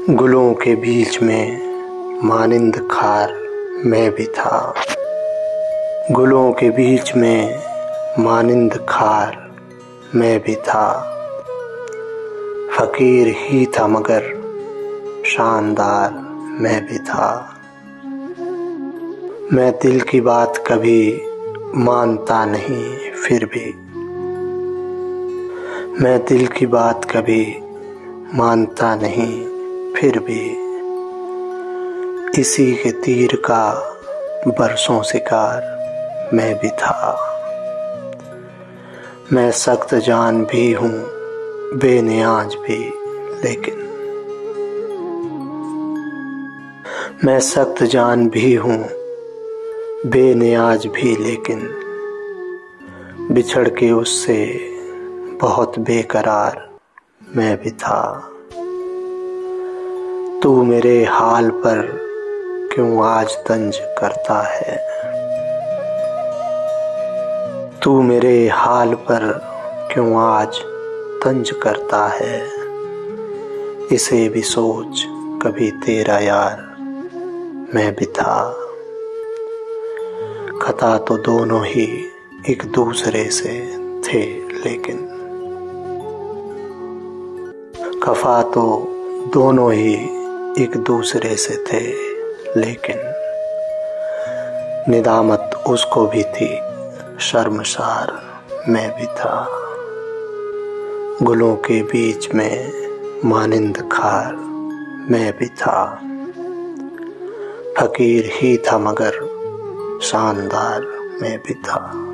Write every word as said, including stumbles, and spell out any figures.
गुलों के बीच में मानिंद खार मैं भी था। गुलों के बीच में मानिंद खार मैं भी था। फकीर ही था मगर शानदार मैं भी था। मैं दिल की बात कभी मानता नहीं फिर भी। मैं दिल की बात कभी मानता नहीं फिर भी। इसी के तीर का बरसों शिकार मैं भी था। मैं सख्त जान भी हूँ बेनियाज भी लेकिन। मैं सख्त जान भी हूँ बेनियाज भी लेकिन। बिछड़ के उससे बहुत बेकरार मैं भी था। तू मेरे हाल पर क्यों आज तंज करता है। तू मेरे हाल पर क्यों आज तंज करता है। इसे भी सोच कभी तेरा यार मैं भी था। खता तो दोनों ही एक दूसरे से थे लेकिन। खफा तो दोनों ही एक दूसरे से थे लेकिन। निदामत उसको भी थी शर्मसार मैं भी था। गुलों के बीच में मानिंद खार मैं भी था। फकीर ही था मगर शानदार मैं भी था।